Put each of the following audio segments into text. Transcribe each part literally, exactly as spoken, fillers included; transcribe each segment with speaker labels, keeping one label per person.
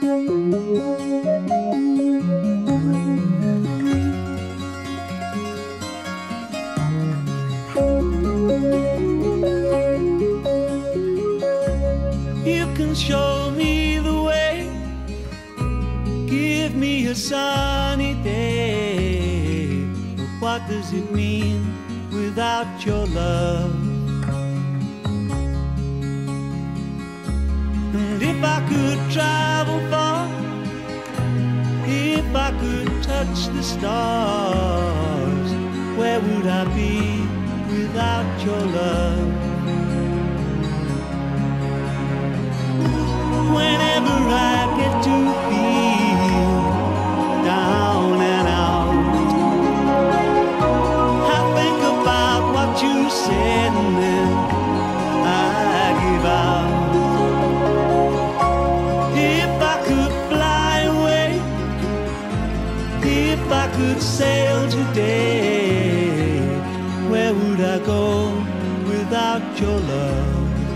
Speaker 1: You can show me the way, give me a sunny day, but what does it mean without your love? And if I could travel far, if I could touch the stars, where would I be without your love? Whenever I get to feel down and out, I think about what you said and then I give out. If I could fly away, if I could sail today, where would I go without your love?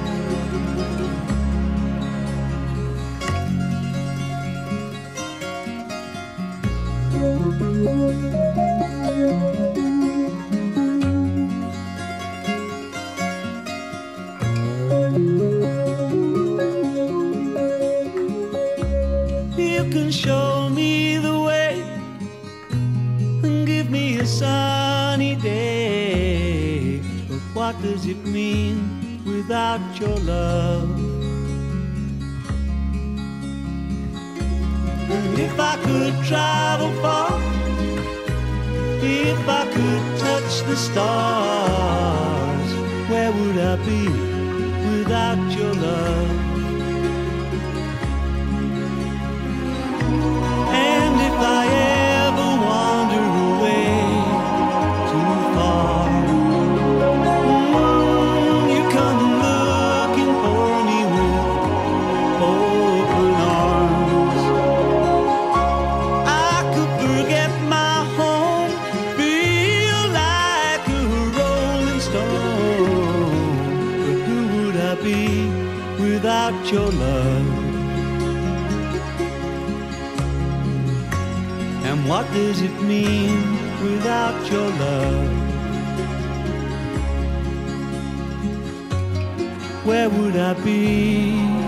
Speaker 1: You can show me the way and give me a sunny day, but what does it mean without your love? And if I could travel far, if I could touch the stars, where would I be without your love? And if I ever wander away too far, mm, you come looking for me with open arms. I could forget my home, feel like a rolling stone, but who would I be without your love? And what does it mean without your love? Where would I be